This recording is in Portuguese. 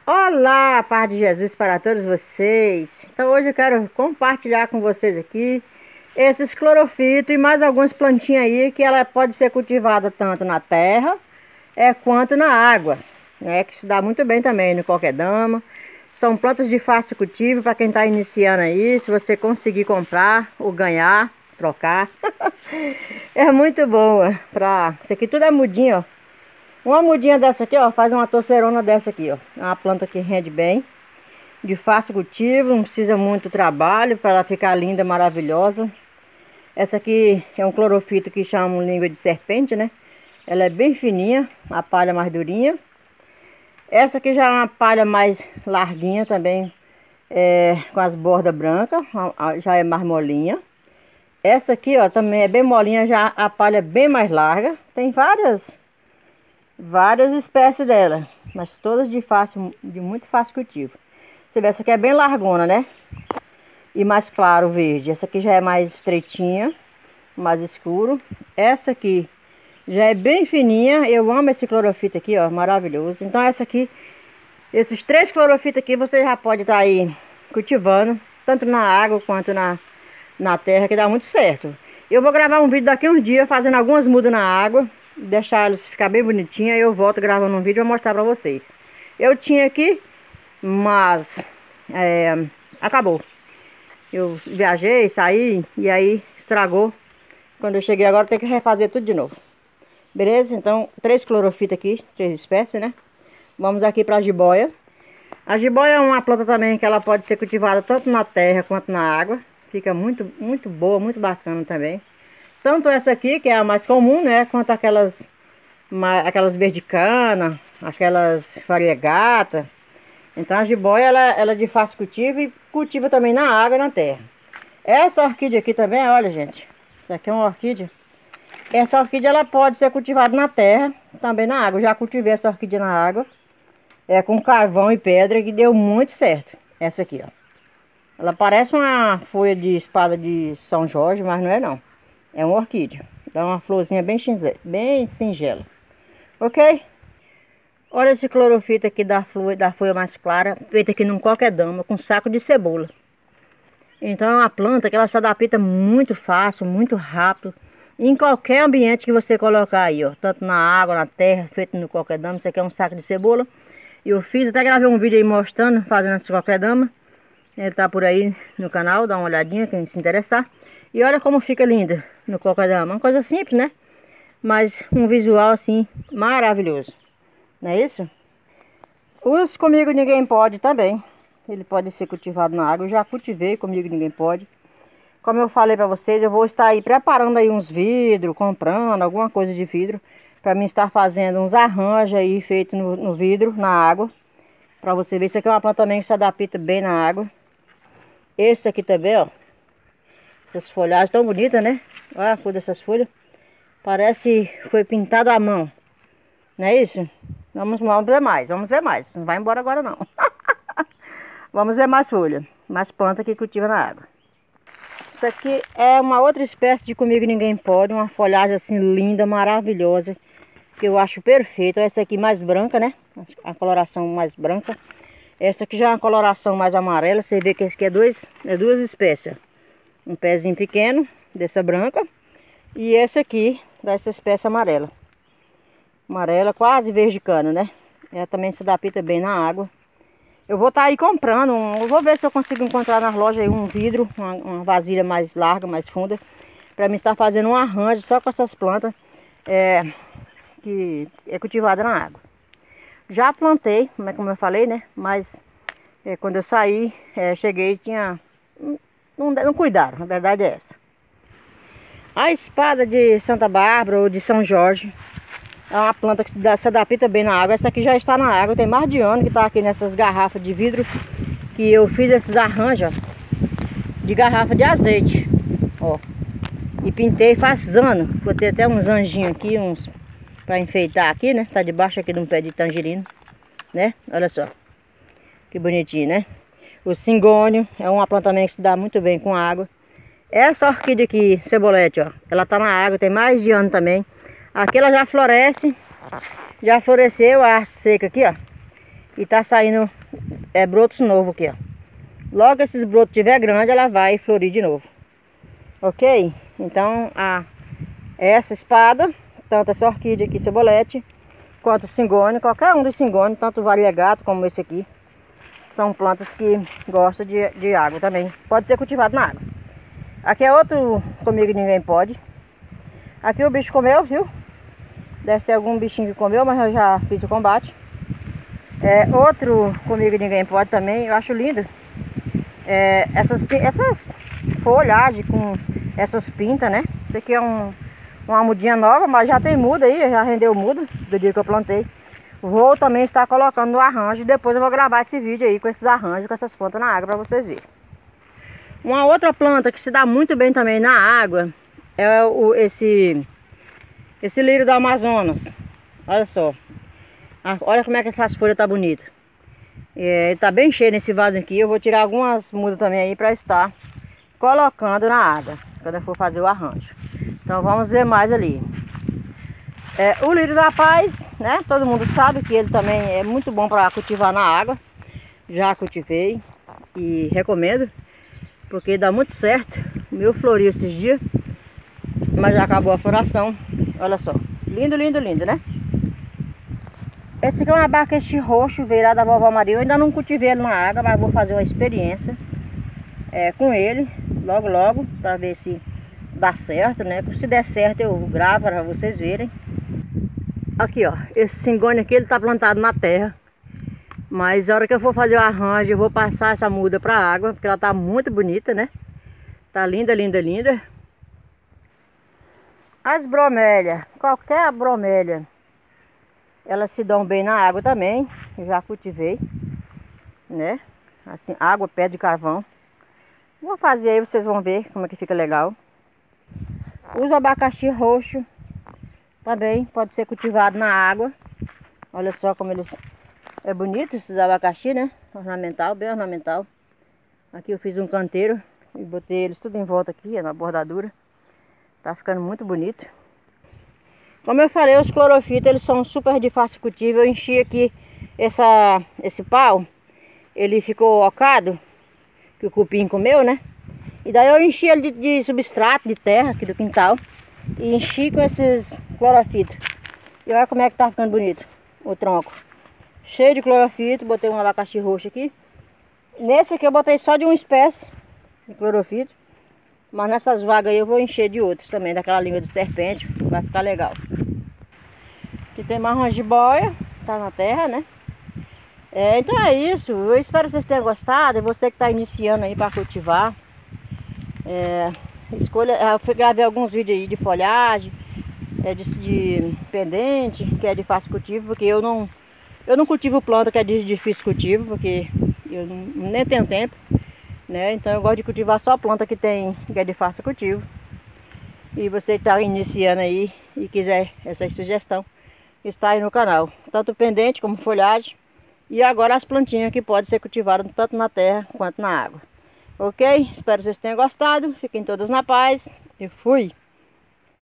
Olá, paz de Jesus para todos vocês. Então hoje eu quero compartilhar com vocês aqui esses clorofitos e mais algumas plantinhas aí que ela pode ser cultivada tanto na terra quanto na água, né? Que se dá muito bem também no coquedama. São plantas de fácil cultivo para quem está iniciando aí, se você conseguir comprar ou ganhar, trocar. É muito boa isso aqui tudo é mudinho, ó. Uma mudinha dessa aqui, ó, faz uma torceirona dessa aqui, ó. É uma planta que rende bem, de fácil cultivo, não precisa muito trabalho para ela ficar linda, maravilhosa. Essa aqui é um clorofito que chamam língua de serpente, né? Ela é bem fininha, a palha mais durinha. Essa aqui já é uma palha mais larguinha também, com as bordas brancas, já é mais molinha. Essa aqui, ó, também é bem molinha, já a palha é bem mais larga. Tem várias espécies dela, mas todas de muito fácil cultivo. Você vê, essa aqui é bem largona, né? E mais claro verde. Essa aqui já é mais estreitinha, mais escuro. Essa aqui já é bem fininha. Eu amo esse clorofito aqui, ó, maravilhoso. Então essa aqui, esses 3 clorofitos aqui você já pode estar aí cultivando, tanto na água quanto na terra, que dá muito certo. Eu vou gravar um vídeo daqui uns dias fazendo algumas mudas na água, deixar eles ficar bem bonitinha, e eu volto gravando um vídeo e vou mostrar pra vocês. Eu tinha aqui, mas acabou. Eu viajei, saí e aí estragou. Quando eu cheguei agora tem que refazer tudo de novo. Beleza? Então 3 clorofitos aqui, 3 espécies, né? Vamos aqui pra jiboia. A jiboia é uma planta também que ela pode ser cultivada tanto na terra quanto na água. Fica muito boa, muito bacana também. Tanto essa aqui, que é a mais comum, né? Quanto aquelas verdicana, aquelas variegata. Então a jiboia, ela é de fácil cultivo e cultiva também na água e na terra. Essa orquídea aqui também, olha gente. Isso aqui é uma orquídea. Essa orquídea, ela pode ser cultivada na terra, também na água. Eu já cultivei essa orquídea na água. Com carvão e pedra, que deu muito certo. Essa aqui, ó. Ela parece uma folha de espada de São Jorge, mas não é não. É uma orquídea. Dá uma florzinha bem singela. Ok? Olha esse clorofito aqui da folha mais clara, feita aqui num coquedama, com saco de cebola. Então é uma planta que ela se adapta muito fácil, muito rápido, em qualquer ambiente que você colocar aí, ó. Tanto na água, na terra, feito no coquedama. Isso aqui é um saco de cebola. E eu até gravei um vídeo aí mostrando, fazendo esse coquedama. Ele tá por aí no canal, dá uma olhadinha quem se interessar. E olha como fica linda no coquedama. Uma coisa simples, né? Mas um visual assim maravilhoso. Não é isso? Os Comigo Ninguém Pode também. Ele pode ser cultivado na água. Eu já cultivei Comigo Ninguém Pode. Como eu falei para vocês, eu vou estar aí preparando aí uns vidros, comprando alguma coisa de vidro. Para mim estar fazendo uns arranjos aí feitos no vidro, na água. Para você ver, isso aqui é uma planta também que se adapta bem na água. Esse aqui também, ó. Essas folhagens tão bonitas, né? Olha a cor dessas folhas. Parece que foi pintado à mão. Não é isso? Vamos ver mais, vamos ver mais. Não vai embora agora não. Vamos ver mais folha. Mais planta que cultiva na água. Isso aqui é uma outra espécie de Comigo Ninguém Pode. Uma folhagem assim linda, maravilhosa. Que eu acho perfeita. Essa aqui mais branca, né? A coloração mais branca. Essa aqui já é uma coloração mais amarela. Você vê que esse aqui é duas espécies. Um pezinho pequeno, dessa branca. E esse aqui, dessa espécie amarela. Amarela, quase verde cana, né? Ela também se adapta bem na água. Eu vou estar aí comprando. Eu vou ver se eu consigo encontrar nas lojas aí um vidro, uma vasilha mais larga, mais funda. Para mim estar fazendo um arranjo só com essas plantas que é cultivada na água. Já plantei, como eu falei, né? Mas quando eu saí, cheguei, não cuidaram, a verdade é essa. A espada de Santa Bárbara ou de São Jorge é uma planta que se adapta bem na água. Essa aqui já está na água, tem mais de ano que está aqui nessas garrafas de vidro. Que eu fiz esses arranjos, ó, de garrafa de azeite, ó. E pintei faz anos. Botei até uns anjinhos aqui, para enfeitar aqui, né? Tá debaixo aqui de um pé de tangerina, né? Olha só. Que bonitinho, né? O cingônio é uma planta também que se dá muito bem com água. Essa orquídea aqui, cebolete, ó. Ela tá na água, tem mais de ano também. Aqui ela já floresce. Já floresceu a seca aqui, ó. E tá saindo brotos novos aqui, ó. Logo esses brotos tiver grande, ela vai florir de novo. Ok? Então, essa espada, tanto essa orquídea aqui, cebolete, quanto o cingônio, qualquer um dos cingônios, tanto o variegato como esse aqui, são plantas que gostam de água também. Pode ser cultivado na água. Aqui é outro Comigo Ninguém Pode. Aqui o bicho comeu, viu? Deve ser algum bichinho que comeu, mas eu já fiz o combate. Outro Comigo Ninguém Pode também, eu acho lindo. Essas folhagens com essas pintas, né? Isso aqui é uma mudinha nova, mas já tem muda aí, já rendeu muda do dia que eu plantei. Vou também estar colocando no arranjo, depois eu vou gravar esse vídeo aí com esses arranjos, com essas plantas na água para vocês verem. Uma outra planta que se dá muito bem também na água é esse lírio do Amazonas. Olha só. Olha como é que essas folhas tá bonita. Ele tá bem cheio nesse vaso aqui. Eu vou tirar algumas mudas também aí para estar colocando na água quando eu for fazer o arranjo. Então vamos ver mais ali. O lírio da paz, né? Todo mundo sabe que ele também é muito bom para cultivar na água. Já cultivei e recomendo, porque dá muito certo. O meu floriu esses dias, mas já acabou a floração. Olha só, lindo, lindo, lindo, né? Esse aqui é um abacaxi roxo, veio lá da Vovó Maria. Eu ainda não cultivei ele na água, mas vou fazer uma experiência com ele, logo, logo, para ver se dá certo, né? Se der certo eu gravo para vocês verem. Aqui, ó, esse cingônio aqui, ele tá plantado na terra. Mas a hora que eu for fazer o arranjo, eu vou passar essa muda para água, porque ela tá muito bonita, né? Tá linda, linda, linda. As bromélias, qualquer bromélia, elas se dão bem na água também. Eu já cultivei, né? Assim, água, pé de carvão. Vou fazer aí, vocês vão ver como é que fica legal. Os abacaxi roxo também pode ser cultivado na água. Olha só como eles... É bonito esses abacaxi, né? Ornamental, bem ornamental. Aqui eu fiz um canteiro e botei eles tudo em volta aqui, na bordadura. Tá ficando muito bonito. Como eu falei, os clorofitos, eles são super de fácil cultivo. Eu enchi aqui esse pau. Ele ficou ocado, que o cupim comeu, né? E daí eu enchi ele de substrato, de terra aqui do quintal. E enchi com esses clorofitos. E olha como é que tá ficando bonito o tronco. Cheio de clorofito, botei um abacaxi roxo aqui. Nesse aqui eu botei só de uma espécie de clorofito. Mas nessas vagas aí eu vou encher de outros também, daquela língua de serpente, vai ficar legal. Aqui tem mais uma jiboia, tá na terra, né? Então é isso, eu espero que vocês tenham gostado. E você que está iniciando aí para cultivar, eu gravei alguns vídeos aí de folhagem, de pendente, que é de fácil cultivo, porque eu não cultivo planta que é de difícil cultivo, porque eu nem tenho tempo, né? Então eu gosto de cultivar só planta que é de fácil cultivo. E você está iniciando aí e quiser essa sugestão, está aí no canal. Tanto pendente como folhagem. E agora as plantinhas que podem ser cultivadas tanto na terra quanto na água. Ok? Espero que vocês tenham gostado. Fiquem todas na paz. E fui!